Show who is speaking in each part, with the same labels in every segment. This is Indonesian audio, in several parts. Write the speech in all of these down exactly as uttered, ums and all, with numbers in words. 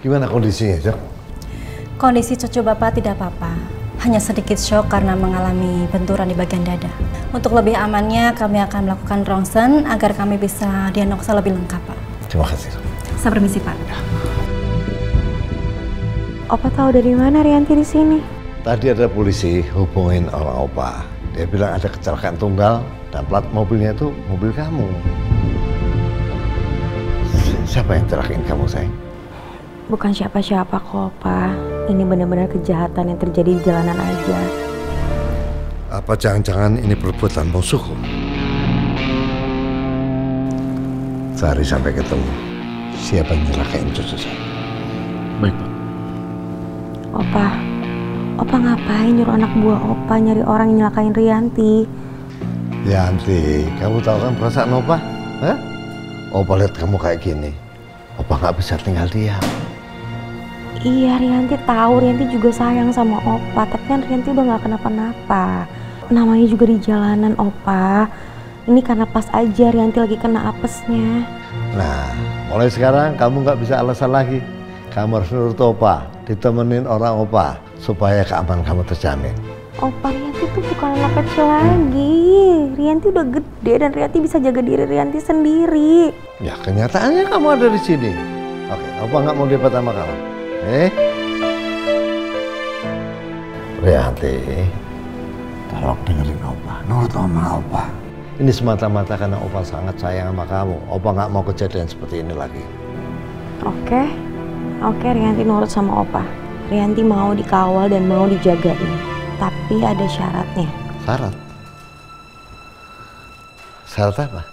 Speaker 1: Gimana kondisinya, Cok?
Speaker 2: Kondisi cucu Bapak tidak apa-apa. Hanya sedikit shock karena mengalami benturan di bagian dada. Untuk lebih amannya, kami akan melakukan ronsen agar kami bisa diagnosa lebih lengkap, Pak.
Speaker 1: Terima kasih.
Speaker 2: Saya permisi, Pak.
Speaker 1: Ya.
Speaker 3: Opa tahu dari mana Rianti di sini?
Speaker 1: Tadi ada polisi hubungin orang Opa. Dia bilang ada kecelakaan tunggal dan plat mobilnya itu mobil kamu. Siapa yang celakain kamu, sayang?
Speaker 3: Bukan siapa-siapa kok, Opa. Ini benar-benar kejahatan yang terjadi di jalanan aja.
Speaker 1: Apa jangan-jangan ini perbuatan musuhku? Sehari sampai ketemu. Siapa yang nyelakain cucu saya?
Speaker 4: Baik, Pak.
Speaker 3: Opa, Opa ngapain nyuruh anak buah Opa nyari orang yang nyelakain Rianti?
Speaker 1: Yanti, kamu tahu kan perasaan Opa? Hah? Opa lihat kamu kayak gini. Opa nggak bisa tinggal diam.
Speaker 3: Iya, Rianti tahu, Rianti juga sayang sama Opa, tapi kan Rianti udah nggak kenapa-napa. Namanya juga di jalanan, Opa. Ini karena pas aja Rianti lagi kena apesnya.
Speaker 1: Nah, mulai sekarang kamu nggak bisa alasan lagi. Kamu harus nurut Opa, ditemenin orang Opa, supaya keamanan kamu terjamin.
Speaker 3: Opa, Rianti tuh bukan anak kecil lagi. Rianti udah gede dan Rianti bisa jaga diri Rianti sendiri.
Speaker 1: Ya, kenyataannya kamu ada di sini. Oke, Opa nggak mau debat sama kamu. Eh, Rianti, tolong dengerin Opa, nurut sama Opa. Ini semata-mata karena Opa sangat sayang sama kamu. Opa nggak mau kejadian seperti ini lagi.
Speaker 3: Oke, oke Rianti nurut sama Opa. Rianti mau dikawal dan mau dijagain. Tapi ada syaratnya.
Speaker 1: Syarat? Syarat apa?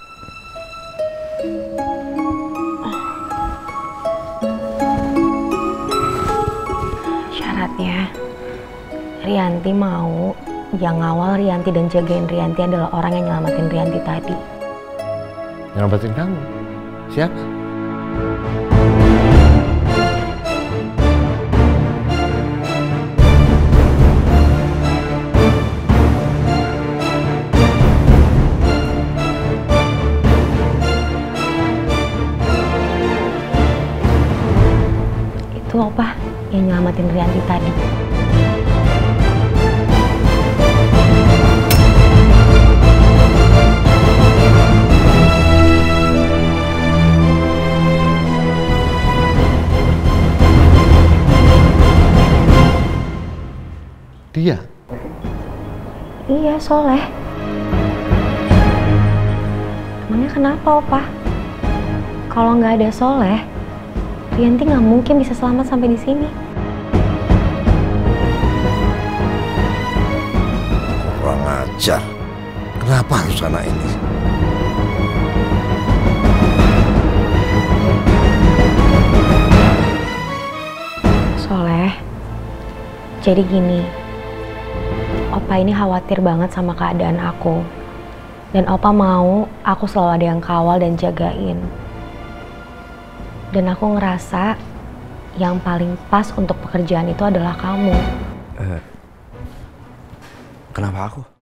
Speaker 3: Syaratnya, Rianti mau yang ngawal Rianti dan jagain Rianti adalah orang yang nyelamatin Rianti tadi.
Speaker 1: Nyelamatin kamu? Siapa?
Speaker 3: Itu Opa yang nyelamatin Rianti tadi.
Speaker 1: Dia?
Speaker 3: Iya, Soleh. Emangnya kenapa, Opa? Kalau nggak ada Soleh, Rianti nggak mungkin bisa selamat sampai di sini.
Speaker 1: Kurang ajar. Kenapa harus anak ini?
Speaker 3: Soleh, jadi gini, Opa ini khawatir banget sama keadaan aku. Dan Opa mau aku selalu ada yang kawal dan jagain. Dan aku ngerasa yang paling pas untuk pekerjaan itu adalah kamu.
Speaker 4: Eh, kenapa aku?